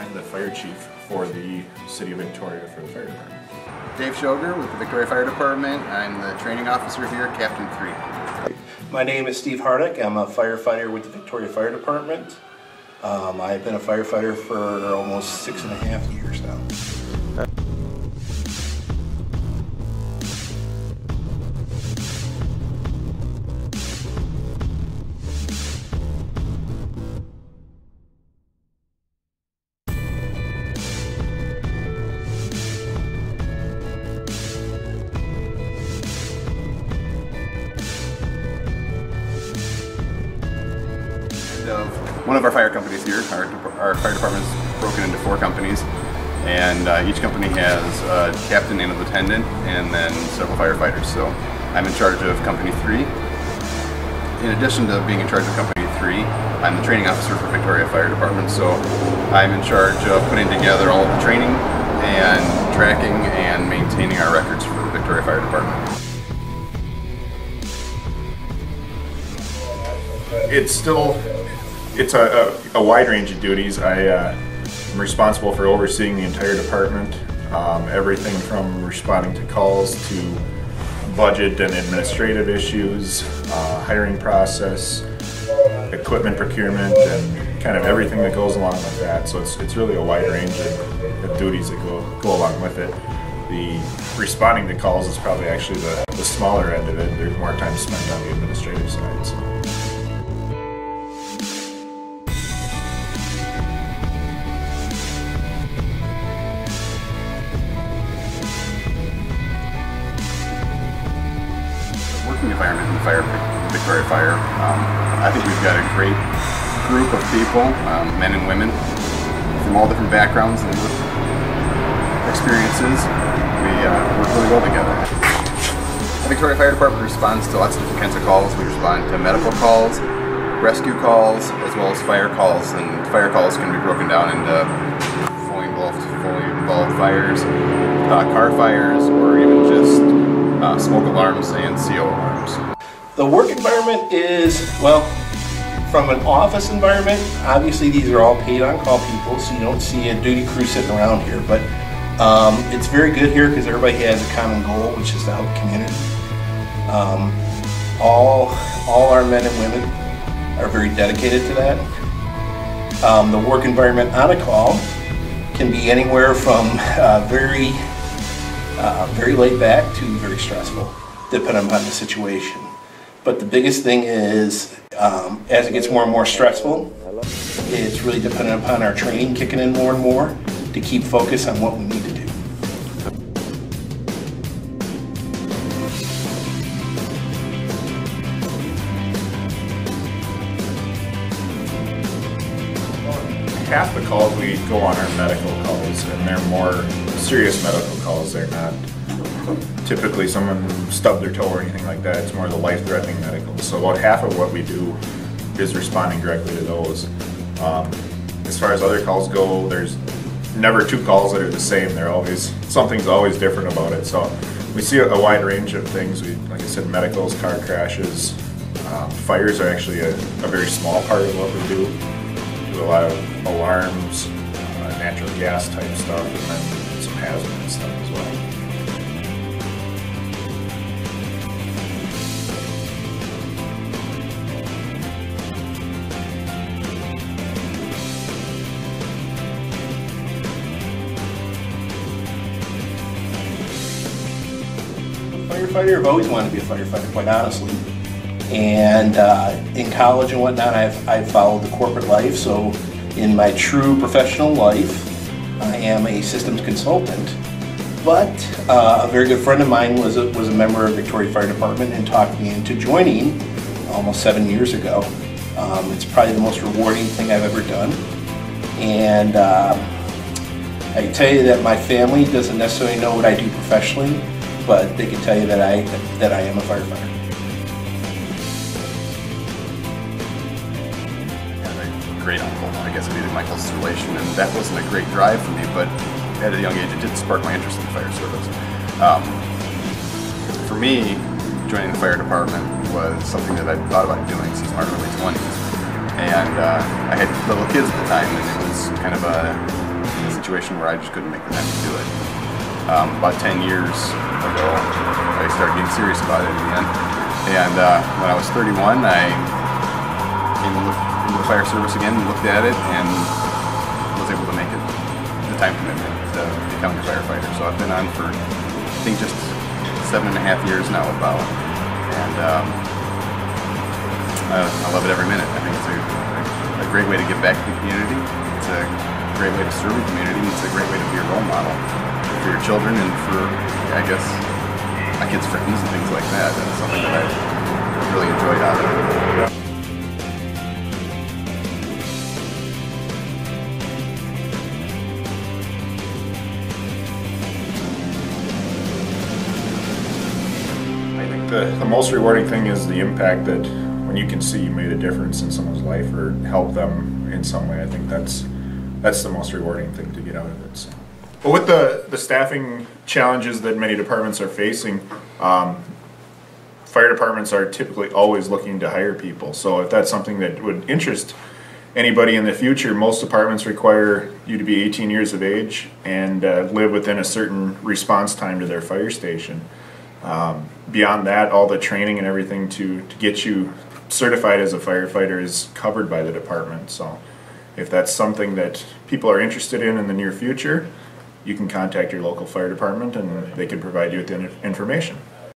I'm the fire chief for the City of Victoria for the fire department. Dave Shoger with the Victoria Fire Department. I'm the training officer here, Captain 3. My name is Steve Hardick. I'm a firefighter with the Victoria Fire Department. I've been a firefighter for almost 6.5 years now. One of our fire companies here, our fire department is broken into 4 companies, and each company has a captain and a lieutenant and then several firefighters. So I'm in charge of Company 3. In addition to being in charge of Company 3, I'm the training officer for Victoria Fire Department, so I'm in charge of putting together all of the training and tracking and maintaining our records for the Victoria Fire Department. It's a wide range of duties. I'm responsible for overseeing the entire department, everything from responding to calls to budget and administrative issues, hiring process, equipment procurement, and kind of everything that goes along with that. So it's really a wide range of duties that go along with it. The responding to calls is probably actually the smaller end of it. There's more time spent on the administrative side. So. Working environment in Victoria Fire. I think we've got a great group of people, men and women, from all different backgrounds and experiences. We work really well together. The Victoria Fire Department responds to lots of different kinds of calls. We respond to medical calls, rescue calls, as well as fire calls. And fire calls can be broken down into fully involved fires, car fires, or even just smoke alarms and CO alarms. The work environment is, well, from an office environment, obviously these are all paid on call people, so you don't see a duty crew sitting around here, but it's very good here because everybody has a common goal, which is to help the community. All our men and women are very dedicated to that. The work environment on a call can be anywhere from very laid back to very stressful, depending upon the situation. But the biggest thing is, as it gets more and more stressful, it's really dependent upon our training kicking in more and more to keep focus on what we need to do. Half the calls we go on are medical calls, and they're more serious medical calls. They're not typically someone stubbed their toe or anything like that. It's more the life-threatening medical. So about half of what we do is responding directly to those. As far as other calls go, there's never 2 calls that are the same. Something's always different about it. So we see a wide range of things. Like I said, medicals, car crashes, fires are actually a very small part of what we do. A lot of alarms, natural gas type stuff, and then some hazard stuff as well. Firefighter, I've always wanted to be a firefighter, quite honestly. And in college and whatnot, I've followed the corporate life. So in my true professional life, I am a systems consultant. But a very good friend of mine was a member of Victoria Fire Department and talked me into joining almost 7 years ago. It's probably the most rewarding thing I've ever done. And I can tell you that my family doesn't necessarily know what I do professionally, but they can tell you that I am a firefighter. Great uncle, I guess it'd be my closest relation, and that wasn't a great drive for me, but at a young age it did spark my interest in the fire service. For me, joining the fire department was something that I'd thought about doing since my early 20s, and I had little kids at the time, and it was kind of a a situation where I just couldn't make the time to do it. About 10 years ago, I started getting serious about it again. And when I was 31, I came and looked into the fire service again and looked at it and was able to make it the time commitment to become a firefighter. So I've been on for, I think, just 7.5 years now about. And I love it every minute. I think it's a great way to give back to the community. It's a great way to serve the community. It's a great way to be a role model for your children and for, I guess, my kids' friends and things like that. That's something that I've really enjoyed out of it. I think the most rewarding thing is the impact that when you can see you made a difference in someone's life or help them in some way. I think that's the most rewarding thing to get out of it. So. But with the staffing challenges that many departments are facing, fire departments are typically always looking to hire people. So if that's something that would interest anybody in the future, most departments require you to be 18 years of age and live within a certain response time to their fire station. Beyond that, all the training and everything to get you certified as a firefighter is covered by the department. So if that's something that people are interested in the near future, you can contact your local fire department and they can provide you with the information.